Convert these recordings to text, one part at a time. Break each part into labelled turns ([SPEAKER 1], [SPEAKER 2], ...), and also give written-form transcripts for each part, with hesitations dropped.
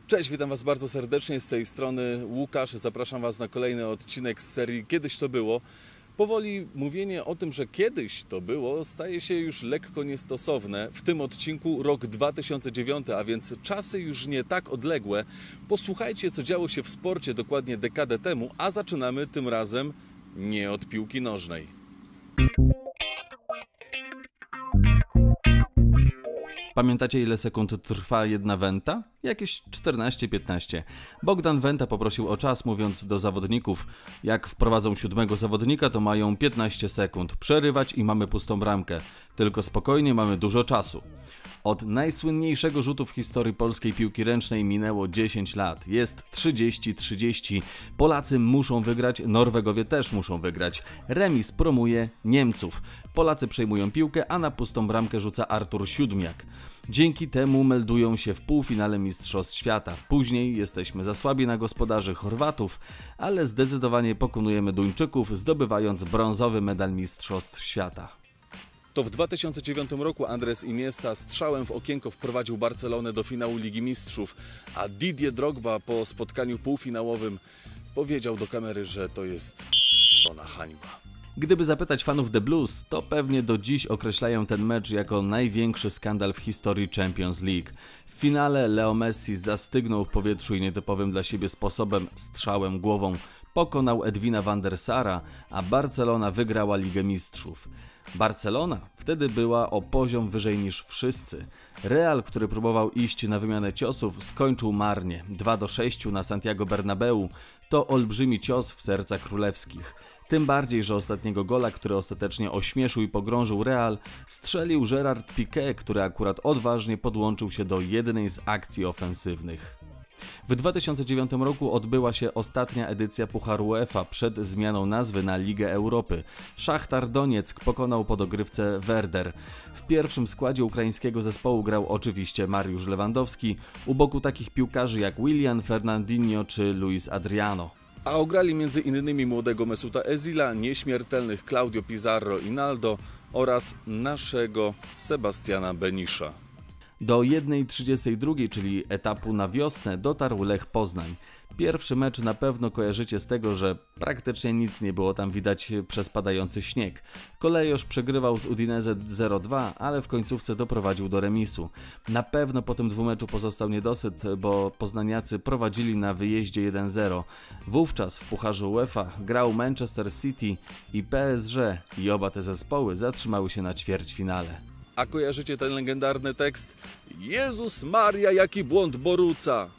[SPEAKER 1] Cześć, witam Was bardzo serdecznie, z tej strony Łukasz. Zapraszam Was na kolejny odcinek z serii Kiedyś to było. Powoli mówienie o tym, że kiedyś to było, staje się już lekko niestosowne. W tym odcinku rok 2009, a więc czasy już nie tak odległe. Posłuchajcie, co działo się w sporcie dokładnie dekadę temu, a zaczynamy tym razem nie od piłki nożnej. Pamiętacie, ile sekund trwa jedna wenta? Jakieś 14-15. Bogdan Wenta poprosił o czas, mówiąc do zawodników: jak wprowadzą 7 zawodnika, to mają 15 sekund. Przerywać i mamy pustą bramkę. Tylko spokojnie, mamy dużo czasu. Od najsłynniejszego rzutu w historii polskiej piłki ręcznej minęło 10 lat. Jest 30-30. Polacy muszą wygrać, Norwegowie też muszą wygrać. Remis promuje Niemców. Polacy przejmują piłkę, a na pustą bramkę rzuca Artur Siódmiak. Dzięki temu meldują się w półfinale Mistrzostw Świata. Później jesteśmy za słabi na gospodarzy Chorwatów, ale zdecydowanie pokonujemy Duńczyków, zdobywając brązowy medal Mistrzostw Świata. To w 2009 roku Andrés Iniesta strzałem w okienko wprowadził Barcelonę do finału Ligi Mistrzów, a Didier Drogba po spotkaniu półfinałowym powiedział do kamery, że to jest hańba. Gdyby zapytać fanów The Blues, to pewnie do dziś określają ten mecz jako największy skandal w historii Champions League. W finale Leo Messi zastygnął w powietrzu i nietypowym dla siebie sposobem, strzałem głową, pokonał Edwina van der Sara, a Barcelona wygrała Ligę Mistrzów. Barcelona wtedy była o poziom wyżej niż wszyscy. Real, który próbował iść na wymianę ciosów, skończył marnie. 2-6 na Santiago Bernabeu to olbrzymi cios w serca królewskich. Tym bardziej, że ostatniego gola, który ostatecznie ośmieszył i pogrążył Real, strzelił Gerard Piqué, który akurat odważnie podłączył się do jednej z akcji ofensywnych. W 2009 roku odbyła się ostatnia edycja Pucharu UEFA przed zmianą nazwy na Ligę Europy. Szachtar Donieck pokonał po dogrywce Werder. W pierwszym składzie ukraińskiego zespołu grał oczywiście Mariusz Lewandowski, u boku takich piłkarzy jak Willian, Fernandinho czy Luis Adriano. A ograli m.in. młodego Mesuta Özila, nieśmiertelnych Claudio Pizarro i Naldo oraz naszego Sebastiana Benisza. Do 1:32, czyli etapu na wiosnę, dotarł Lech Poznań. Pierwszy mecz na pewno kojarzycie z tego, że praktycznie nic nie było tam widać przez padający śnieg. Kolejosz przegrywał z Udinese 0-2, ale w końcówce doprowadził do remisu. Na pewno po tym dwumeczu pozostał niedosyt, bo poznaniacy prowadzili na wyjeździe 1-0. Wówczas w Pucharze UEFA grał Manchester City i PSG i oba te zespoły zatrzymały się na ćwierćfinale. A kojarzycie ten legendarny tekst? Jezus Maria, jaki błąd Boruca!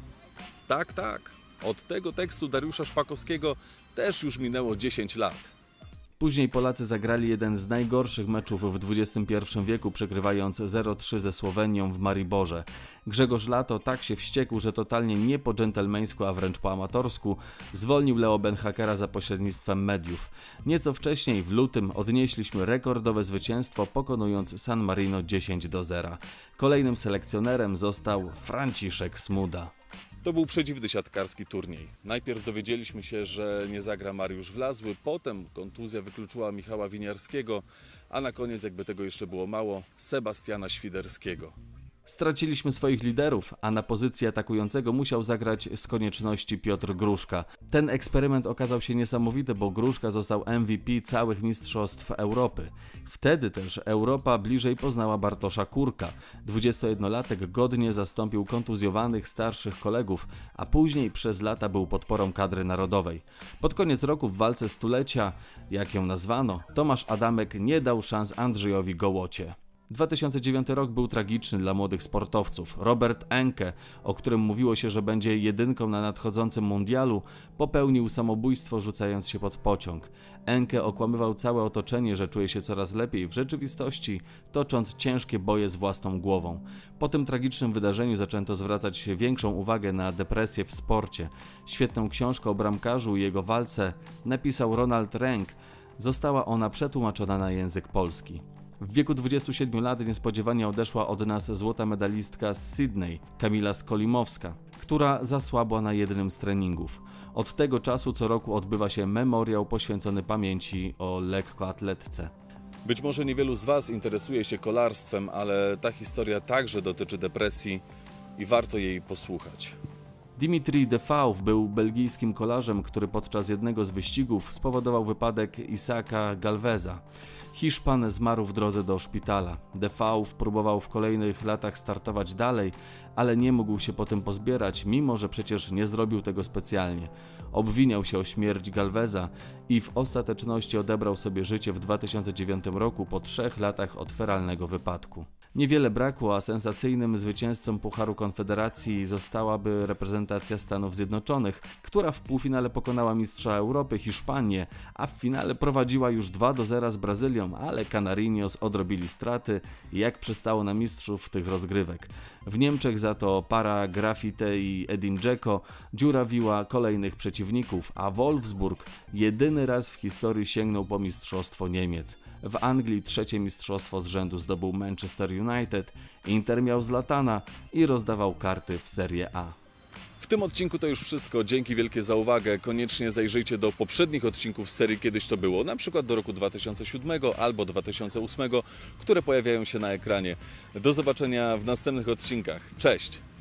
[SPEAKER 1] Tak, tak. Od tego tekstu Dariusza Szpakowskiego też już minęło 10 lat. Później Polacy zagrali jeden z najgorszych meczów w XXI wieku, przegrywając 0-3 ze Słowenią w Mariborze. Grzegorz Lato tak się wściekł, że totalnie nie po dżentelmeńsku, a wręcz po amatorsku zwolnił Leo Benhakera za pośrednictwem mediów. Nieco wcześniej, w lutym, odnieśliśmy rekordowe zwycięstwo, pokonując San Marino 10-0. Kolejnym selekcjonerem został Franciszek Smuda. To był przedziwny siatkarski turniej. Najpierw dowiedzieliśmy się, że nie zagra Mariusz Wlazły, potem kontuzja wykluczyła Michała Winiarskiego, a na koniec, jakby tego jeszcze było mało, Sebastiana Świderskiego. Straciliśmy swoich liderów, a na pozycji atakującego musiał zagrać z konieczności Piotr Gruszka. Ten eksperyment okazał się niesamowity, bo Gruszka został MVP całych mistrzostw Europy. Wtedy też Europa bliżej poznała Bartosza Kurka. 21-latek godnie zastąpił kontuzjowanych starszych kolegów, a później przez lata był podporą kadry narodowej. Pod koniec roku w walce stulecia, jak ją nazwano, Tomasz Adamek nie dał szans Andrzejowi Gołocie. 2009 rok był tragiczny dla młodych sportowców. Robert Enke, o którym mówiło się, że będzie jedynką na nadchodzącym mundialu, popełnił samobójstwo, rzucając się pod pociąg. Enke okłamywał całe otoczenie, że czuje się coraz lepiej, w rzeczywistości tocząc ciężkie boje z własną głową. Po tym tragicznym wydarzeniu zaczęto zwracać większą uwagę na depresję w sporcie. Świetną książkę o bramkarzu i jego walce napisał Ronald Ręk. Została ona przetłumaczona na język polski. W wieku 27 lat niespodziewanie odeszła od nas złota medalistka z Sydney, Kamila Skolimowska, która zasłabła na jednym z treningów. Od tego czasu co roku odbywa się memoriał poświęcony pamięci o lekkoatletce. Być może niewielu z Was interesuje się kolarstwem, ale ta historia także dotyczy depresji i warto jej posłuchać. Dimitri Default był belgijskim kolarzem, który podczas jednego z wyścigów spowodował wypadek Isaaca Galveza. Hiszpan zmarł w drodze do szpitala. Default próbował w kolejnych latach startować dalej, ale nie mógł się potem pozbierać, mimo że przecież nie zrobił tego specjalnie. Obwiniał się o śmierć Galveza i w ostateczności odebrał sobie życie w 2009 roku po 3 latach od feralnego wypadku. Niewiele brakło, a sensacyjnym zwycięzcą Pucharu Konfederacji zostałaby reprezentacja Stanów Zjednoczonych, która w półfinale pokonała mistrza Europy Hiszpanię, a w finale prowadziła już 2-0 z Brazylią, ale Canarinos odrobili straty, jak przystało na mistrzów tych rozgrywek. W Niemczech za to para Grafite i Edin Dzeko dziurawiła kolejnych przeciwników, a Wolfsburg jedyny raz w historii sięgnął po mistrzostwo Niemiec. W Anglii 3. mistrzostwo z rzędu zdobył Manchester United, Inter miał Zlatana i rozdawał karty w Serie A. W tym odcinku to już wszystko. Dzięki wielkie za uwagę. Koniecznie zajrzyjcie do poprzednich odcinków z serii Kiedyś to było, na przykład do roku 2007 albo 2008, które pojawiają się na ekranie. Do zobaczenia w następnych odcinkach. Cześć!